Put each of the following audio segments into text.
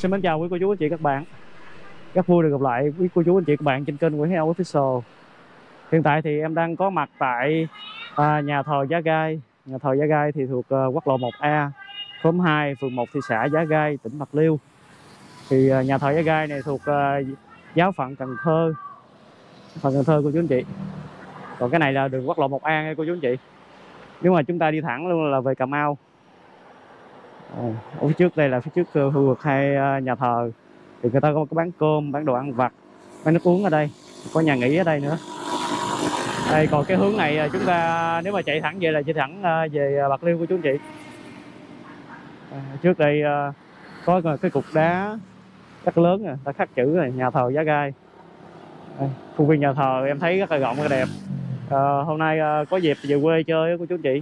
Xin mến chào quý cô chú anh chị các bạn. Rất vui được gặp lại quý cô chú anh chị các bạn trên kênh Nguyễn Heo Official. Hiện tại thì em đang có mặt tại nhà thờ Giá Gai. Nhà thờ Giá Gai thì thuộc quốc lộ 1A, khóm 2, phường 1, thị xã Giá Gai, tỉnh Bạc Liêu. Thì nhà thờ Giá Gai này thuộc giáo phận Cần Thơ, phần Cần Thơ cô chú anh chị. Còn cái này là đường quốc lộ 1A nha cô chú anh chị. Nếu mà chúng ta đi thẳng luôn là về Cà Mau. Ở phía trước đây là phía trước khu vực hai nhà thờ thì người ta có bán cơm, bán đồ ăn vặt, bán nước uống ở đây, có nhà nghỉ ở đây nữa. Đây còn cái hướng này chúng ta nếu mà chạy thẳng về là chạy thẳng về Bạc Liêu của chú anh chị. Trước đây có cái cục đá rất lớn nè, ta khắc chữ này nhà thờ Giá Gai. Khuôn viên nhà thờ em thấy rất là rộng và đẹp. Hôm nay có dịp về quê chơi của chú anh chị.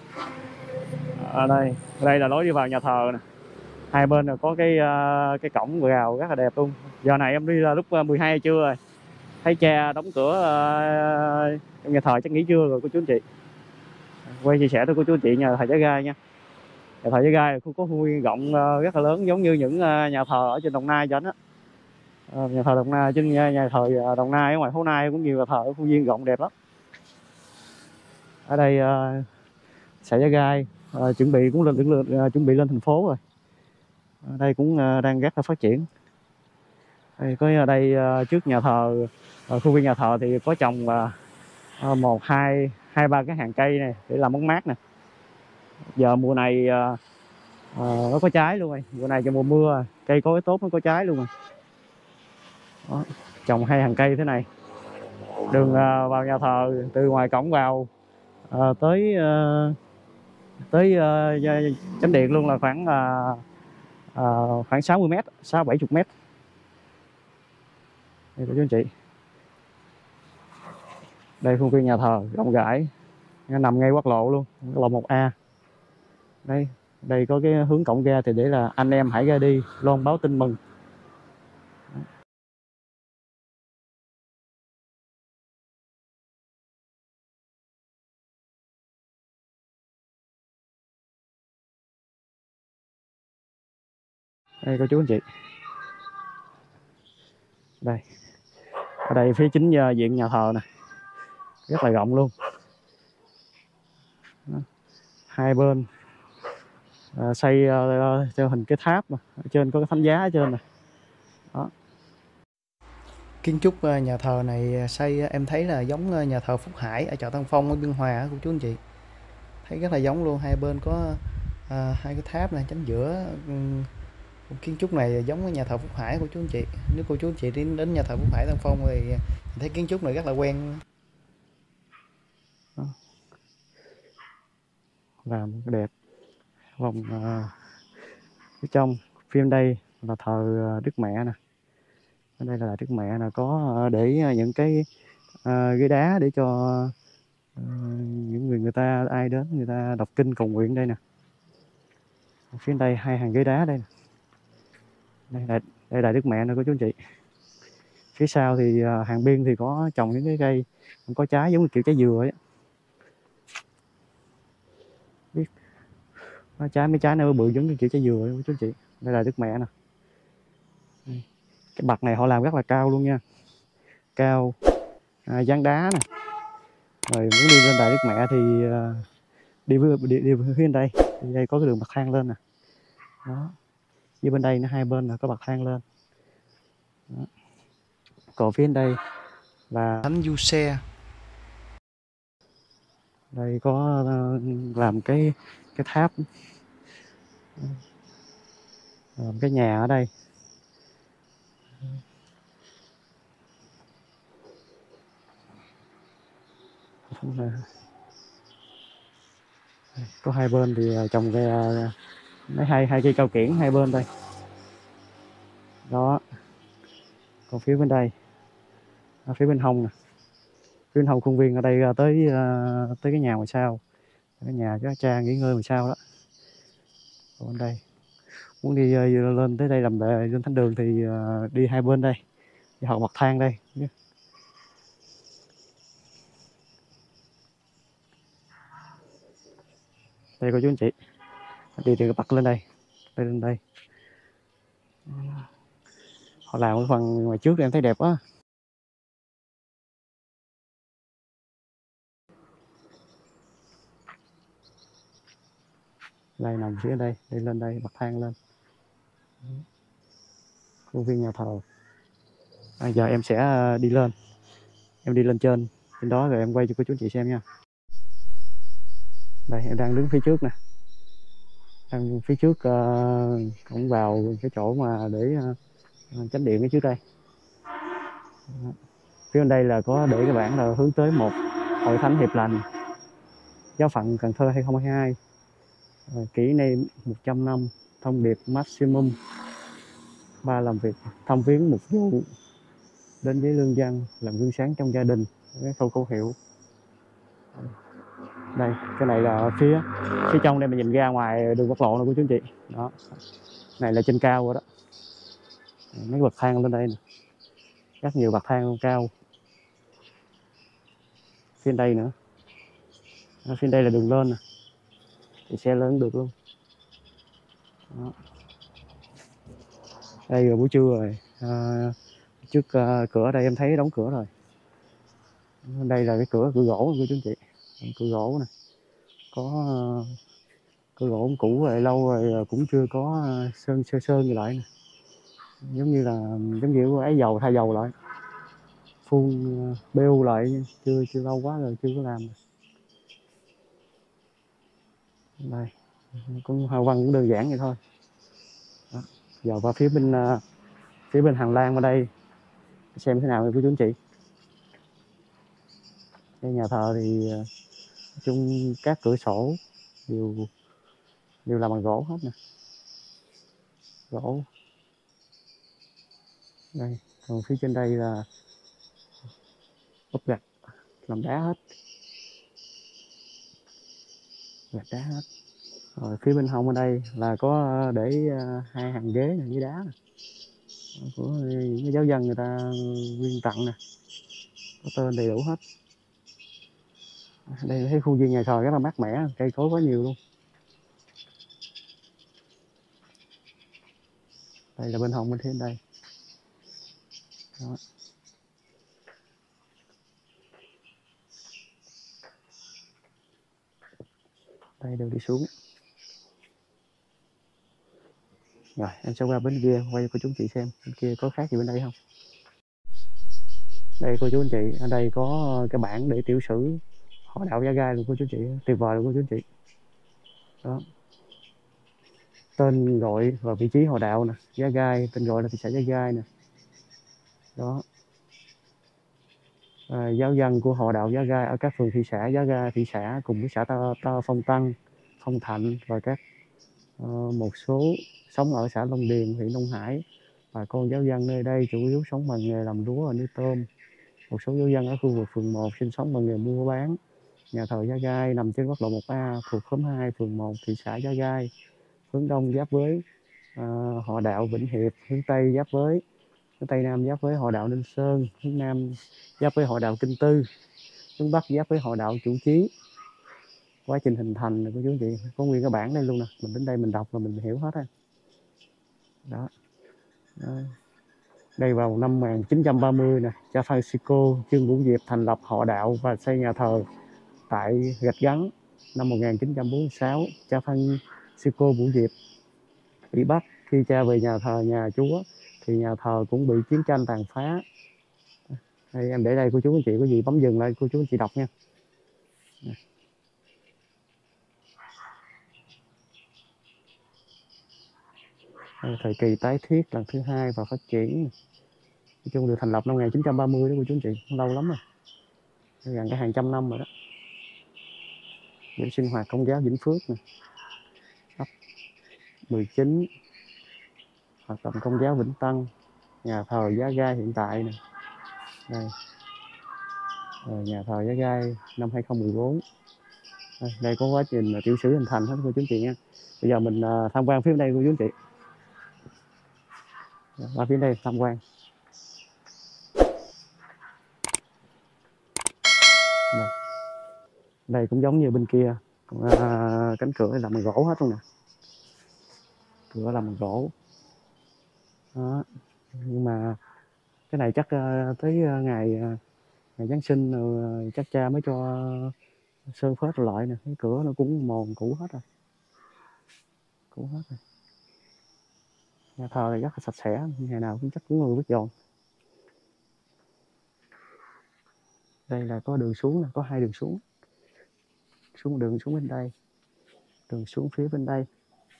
Đây là lối đi vào nhà thờ nè. Hai bên là có cái cổng rào rất là đẹp luôn. Giờ này em đi là lúc 12 trưa rồi. Thấy cha đóng cửa trong nhà thờ chắc nghỉ trưa rồi cô chú anh chị. Quay chia sẻ với cô chú anh chị nhà thờ Giá Gai nha. Nhà thờ Giá Gai có khuôn viên rộng rất là lớn, giống như những nhà thờ ở trên Đồng Nai vậy đó. Nhà thờ Đồng Nai trên nhà thờ Đồng Nai ở ngoài Hố Nai cũng nhiều nhà thờ ở khuôn viên rộng đẹp lắm. Ở đây xã Giá Gai chuẩn bị chuẩn bị lên thành phố rồi. Ở đây cũng đang rất là phát triển. Đây, có ở đây trước nhà thờ, khu viên nhà thờ thì có trồng một hai ba cái hàng cây này để làm bóng mát nè. Giờ mùa này nó có trái luôn rồi, mùa này cho mùa mưa cây cối tốt nó có trái luôn rồi. Đó, trồng hai hàng cây thế này. Đường vào nhà thờ từ ngoài cổng vào tới chánh điện luôn là khoảng 60 m, 60-70 m. Đây cô chú anh chị. Đây khuôn viên nhà thờ rộng rãi, nằm ngay quốc lộ luôn, quốc lộ 1A. Đây có cái hướng cổng ra thì để là anh em hãy ra đi, loan báo tin mừng. Đây cô chú anh chị. Đây. Ở đây phía chính diện nhà thờ nè. Rất là rộng luôn. Đó. Hai bên xây theo hình cái tháp mà. Ở trên có cái thánh giá ở trên này. Đó. Kiến trúc nhà thờ này xây em thấy là giống nhà thờ Phúc Hải ở chợ Tân Phong ở Biên Hòa của chú anh chị. Thấy rất là giống luôn, hai bên có hai cái tháp này chắn giữa. Kiến trúc này giống với nhà thờ Phúc Hải của chú anh chị. Nếu cô chú anh chị đến nhà thờ Phúc Hải Tân Phong thì thấy kiến trúc này rất là quen. Đó. Làm đẹp. Vòng phía trong phim đây là thờ Đức Mẹ nè. Ở đây là Đức Mẹ là có để những cái ghế đá để cho những người ta ai đến người ta đọc kinh cầu nguyện đây nè. Phía đây hai hàng ghế đá đây nè. Đây là Đức Mẹ nè cô chú anh chị. Phía sau thì hàng biên thì có trồng những cái cây có trái giống như kiểu trái dừa ấy. Biết mấy trái này bự giống như kiểu trái dừa ấy, cô chú anh chị. Đây là Đức Mẹ nè. Cái bậc này họ làm rất là cao luôn nha. Cao dán đá nè. Rồi muốn đi lên Đại Đức Mẹ thì đi phía bên đây. Đây có cái đường bậc thang lên nè. Đó. Với bên đây nó hai bên là có bậc thang lên. Đó. Còn phía bên đây là Thánh Du Xe. Đây có làm cái tháp, làm cái nhà ở đây. Có hai bên thì trồng mấy hai cây cao kiển hai bên đây. Đó. Còn phía bên đây, ở phía bên hông nè, phía bên hông khuôn viên ở đây tới cái nhà ngoài sau, cái nhà cho cha nghỉ ngơi ngoài sau đó. Còn bên đây muốn đi lên tới đây làm lên thánh đường thì đi hai bên đây, đi học bậc thang đây. Đây cô chú anh chị, đi bật lên đây, lên đây. Họ làm cái phần ngoài trước em thấy đẹp quá. Đây nằm phía đây, đi lên đây bậc thang lên khuôn viên nhà thờ. Giờ em sẽ đi lên, em đi lên trên đó rồi em quay cho cô chú chị xem nha. Đây em đang đứng phía trước nè, đang phía trước cổng vào cái chỗ mà để chánh điện ở trước đây. Phía bên đây là có để cái bảng là hướng tới một hội thánh hiệp lành giáo phận Cần Thơ 2022, kỷ niệm 100 năm thông điệp maximum 3 làm việc thăm viếng mục vụ đến với lương dân làm gương sáng trong gia đình, cái câu khẩu hiệu. Đây cái này là phía trong đây mình nhìn ra ngoài đường quốc lộ này của chú anh chị đó, này là trên cao rồi đó, mấy bậc thang lên đây nè, rất nhiều bậc thang cao. Phía đây nữa, phía đây là đường lên nè, thì xe lên được luôn đó. Đây là buổi trưa rồi, trước cửa ở đây em thấy đóng cửa rồi. Đây là cái cửa gỗ của chú anh chị, cửa gỗ nè, có cửa gỗ cũ rồi, lâu rồi cũng chưa có sơn gì lại nè, giống như là giống như ấy dầu thay dầu lại, phun bêu lại, chưa lâu quá rồi chưa có làm. Đây cũng hoa văn cũng đơn giản vậy thôi đó. Giờ qua phía bên hành lang qua đây xem thế nào với chú anh chị. Đây nhà thờ thì chung các cửa sổ đều làm bằng gỗ hết nè, gỗ. Đây còn phía trên đây là ốp gạch làm đá hết, gạch đá hết. Rồi phía bên hông ở đây là có để hai hàng ghế này với đá này, của những giáo dân người ta quyên tặng nè, có tên đầy đủ hết. Đây thấy khu viên nhà thờ rất là mát mẻ, cây cối quá nhiều luôn. Đây là bên hông bên phía đây đó. Đây đều đi xuống. Rồi em sẽ qua bên kia quay cho cô chú anh chị xem bên kia có khác gì bên đây không. Đây cô chú anh chị, ở đây có cái bảng để tiểu sử họ đạo Giá Gai luôn cô chú anh chị, tuyệt vời luôn cô chú anh chị đó. Tên gọi và vị trí họ đạo nè, Giá Gai, tên gọi là thị xã Giá Gai nè đó. Giáo dân của họ đạo Giá Gai ở các phường thị xã Giá Gai thị xã cùng với xã Phong Tăng, Phong Thạnh và các một số sống ở xã Long Điền, huyện Đông Hải. Bà con giáo dân nơi đây chủ yếu sống bằng nghề làm lúa và nuôi tôm. Một số giáo dân ở khu vực phường 1 sinh sống bằng nghề mua bán. Nhà thờ Giá Gai nằm trên quốc lộ 1A thuộc khóm 2 phường 1 thị xã Giá Gai. Hướng đông giáp với họ đạo Vĩnh Hiệp, hướng tây giáp với hướng tây nam giáp với họ đạo Ninh Sơn, hướng nam giáp với họ đạo Kinh Tư, hướng bắc giáp với họ đạo Chủ Chí. Quá trình hình thành của chú chị có nguyên cái bảng đây luôn nè, mình đến đây mình đọc là mình hiểu hết ha. Đó. Đây vào năm 1930 nè, cha Francisco Trương Vũ Diệp thành lập họ đạo và xây nhà thờ tại Gạch Gắn. Năm 1946, cha Francisco Vũ Diệp bị bắt. Khi cha về nhà thờ nhà Chúa thì nhà thờ cũng bị chiến tranh tàn phá. Đây, em để đây cô chú anh chị có gì bấm dừng lại cô chú anh chị đọc nha. Đây, thời kỳ tái thiết lần thứ 2 và phát triển. Nói chung được thành lập năm 1930 đó cô chú anh chị, lâu lắm rồi, gần cái hàng trăm năm rồi đó. Điểm sinh hoạt Công giáo Vĩnh Phước nè, ấp 19, hoạt động Công giáo Vĩnh Tân, nhà thờ Giá Gai hiện tại nè. Đây. Nhà thờ Giá Gai năm 2014. Đây có quá trình tiểu sử hình thành hết cô chú anh chị nha. Bây giờ mình tham quan phía đây cô chú anh chị. Qua phía đây tham quan. Đây cũng giống như bên kia, cánh cửa làm bằng gỗ hết luôn nè, cửa làm bằng gỗ. Đó. Nhưng mà cái này chắc tới ngày Giáng sinh rồi chắc cha mới cho sơn phết lại nè. Cái cửa nó cũng mòn cũ hết rồi. Nhà thờ thì rất là sạch sẽ, ngày nào cũng chắc cũng người biết dọn. Đây là có đường xuống nè, có 2 đường xuống. Đường xuống bên đây, đường xuống phía bên đây.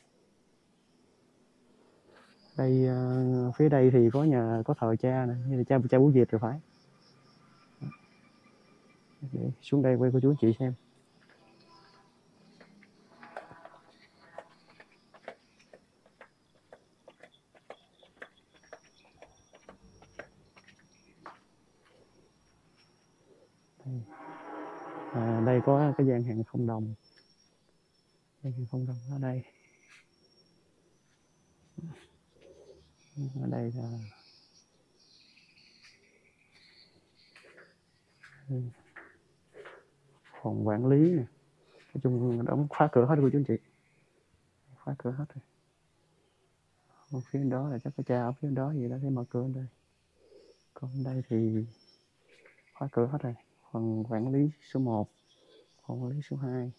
Đây phía đây thì có nhà, có thờ cha nè, như là cha Bố Diệp rồi phải. Để xuống đây quay cô chú anh chị xem. Đây có cái gian hàng không đồng. Gian hàng không đồng ở đây. Ở đây là phòng quản lý nè. Nói chung đóng khóa cửa hết cô chú anh chị. Khóa cửa hết rồi. Ở phía đó là chắc có cha ở phía đó gì đó để mở cửa ở đây. Còn đây thì khóa cửa hết rồi. Phần quản lý số 1, phòng quản lý số 2.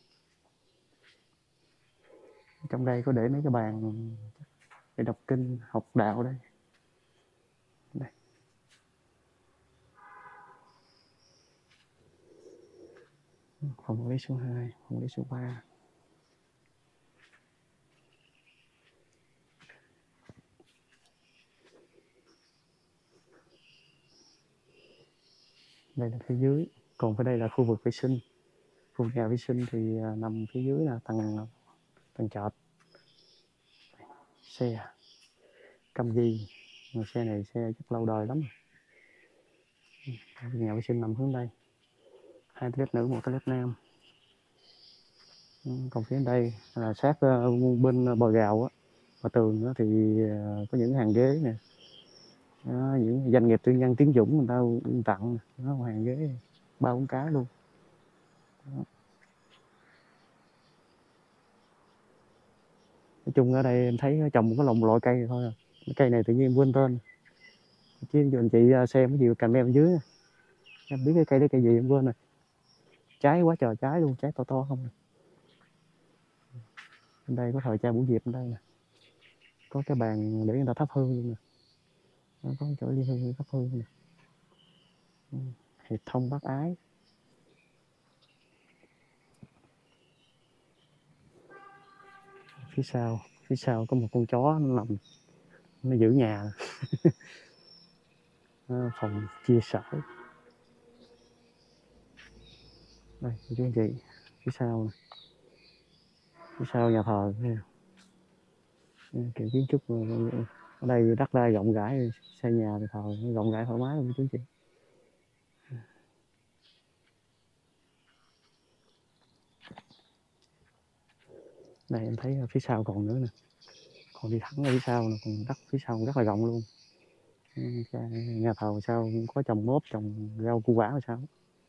Trong đây có để mấy cái bàn để đọc kinh, học đạo đây. Đây. Phòng quản lý số 2, phòng quản lý số 3. Đây là phía dưới, còn phía đây là khu vực vệ sinh. Khu vực nhà vệ sinh thì nằm phía dưới là tầng trệt. Xe Căm Di, xe này xe chắc lâu đời lắm. Nhà vệ sinh nằm hướng đây, 2 toilet nữ, 1 toilet nam. Còn phía đây là sát bên bờ rào á, bờ tường đó thì có những hàng ghế nè. Đó, những doanh nghiệp tư nhân Tiến Dũng người ta tặng nó hàng ghế 3-4 cái luôn. Đó. Nói chung ở đây em thấy trồng một cái lồng loại cây này thôi à. Cái cây này tự nhiên em quên tên, chứ anh chị xem cái gì cành em dưới em biết cái cây đó cây gì em quên rồi. Trái quá trời trái luôn, trái to to không. Bên đây có thờ cha Bố Diệp bên đây nè, có cái bàn để người ta thắp hương luôn nè. Nó có chỗ ly hương thắp hương nè. Hệ thông bác ái. Phía sau có một con chó nó nằm, nó giữ nhà. Phòng chia sẻ. Đây chú anh chị, phía sau nè. Phía sau nhà thờ kiểu kiến trúc ở đây đất đai rộng rãi, xây nhà thì thờ rộng rãi thoải mái luôn chú anh chị. Đây em thấy phía sau còn nữa nè, còn đi thẳng ở phía sau nè, còn đất phía sau rất là rộng luôn. Nhà thờ sau có trồng mốt, trồng rau củ quả sao.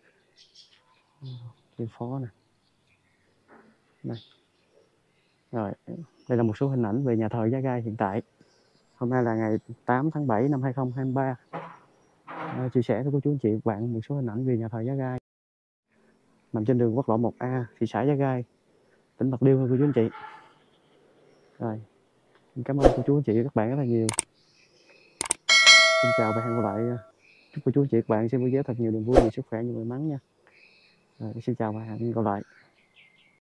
Trên phố nè. Đây. Rồi, đây là một số hình ảnh về nhà thờ Giá Gai hiện tại. Hôm nay là ngày 8 tháng 7 năm 2023. Chia sẻ với cô chú anh chị và bạn một số hình ảnh về nhà thờ Giá Gai. Nằm trên đường quốc lộ 1A, thị xã Giá Gai, tỉnh Bạc Liêu cô chú anh chị. Rồi, cảm ơn cô chú anh chị và các bạn rất là nhiều. Xin chào và hẹn gặp lại. Chúc cô chú anh chị và các bạn sẽ vui vẻ thật nhiều niềm vui, nhiều sức khỏe, nhiều may mắn nha. Rồi, xin chào và hẹn gặp lại.